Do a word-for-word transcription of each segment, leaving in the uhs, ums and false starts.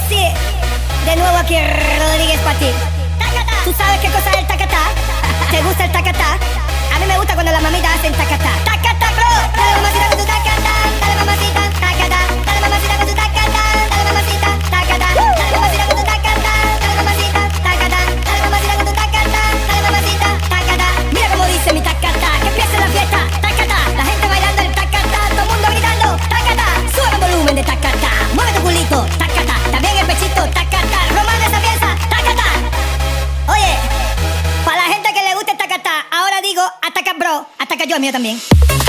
Sí, de nuevo aquí Rodríguez para ti. ¿Tú sabes qué cosa es el tacatá? ¿Te gusta el tacatá? A mí me gusta cuando las mamitas hacen tacatá. Tacatá, bro. Dale mamacita con tu tacatá. Dale mamacita, tacatá. Dale mamacita con tu tacatá. Dale mamacita, tacatá. Dale mamacita con tu tacatá. Dale mamacita, tacatá. Dale mamacita con tu tacatá. Dale mamacita, tacatá. Mira cómo dice mi tacatá. Que empiece la fiesta. Tacatá. La gente bailando el tacatá. Todo el mundo gritando. Tacatá. Sube el volumen de tacatá. Mueve tu culito. Tacatá. También el pechito. Tacatá. Román esa pieza. Tacatá. Oye, para la gente que le gusta el tacatá, ahora digo ataca bro, ataca yo, el mío también.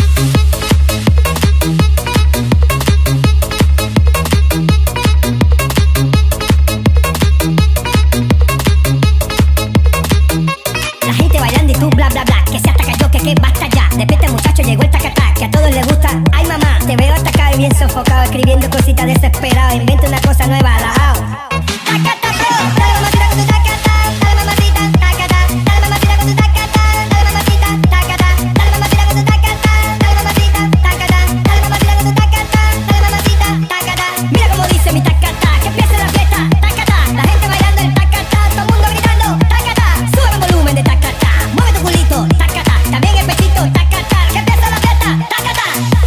La gente bailando y tú bla bla bla, que se ataca yo, que que basta ya. De repente muchacho llegó el tacatá, que a todos les gusta. Ay mamá, te veo atacado y bien sofocado, escribiendo cositas desesperado. Inventa una cosa nueva, alajao. Tacatá bro, dale mamacita con tu tacatá. Dale mamacita, tacatá. Dale mamacita con tu tacatá. Dale mamacita, tacatá. Dale mamacita con tu tacatá. Dale mamacita, tacatá. Dale mamacita con tu tacatá. Dale mamacita, tacatá. Mira cómo dice mi tacatá, que empiece la fiesta. Tacatá, la gente bailando el tacatá, todo el mundo gritando. Tacatá, sube el volumen de tacatá. Mueve tu culito, tacatá. También el pechito, tacatá. Que empiece la fiesta, tacatá.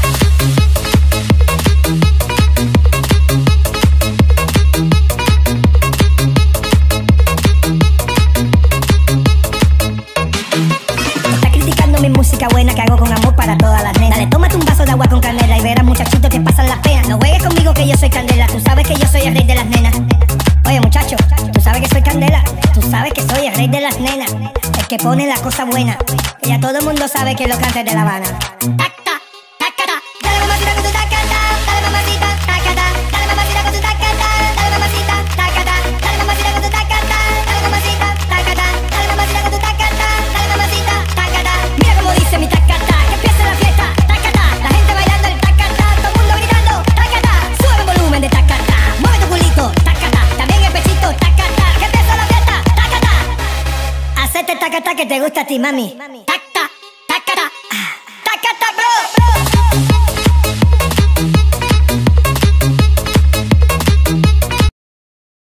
Mi música buena que hago con amor para todas las nenas. Dale, tómate un vaso de agua con canela y verás muchachitos que pasan las penas. No juegues conmigo que yo soy candela, tú sabes que yo soy el rey de las nenas. Oye muchacho, tú sabes que soy candela, tú sabes que soy el rey de las nenas. El que pone la cosa buena, que ya todo el mundo sabe que es lo que hace de La Habana. Tacta, tacata, dale mamacita con tu tacata. Dale mamacita, tacata. Dale mamacita con tu tacata. Dale mamacita, tacata. Dale mamacita con tu tacata. Dale mamacita, tacata. Dale mamacita con tu tacata. Dale mamacita, tacata. Mira cómo dice mi tacata, que empiece la fiesta. Tacata, la gente bailando el tacata, todo el mundo gritando. Tacata, sube el volumen de tacata. Mueve tu culito, tacata. También el pechito, tacata. Que empiece la fiesta. Tacata. Hacete el tacata que te gusta a ti, mami. Tacta, tacata. Tacata, bro.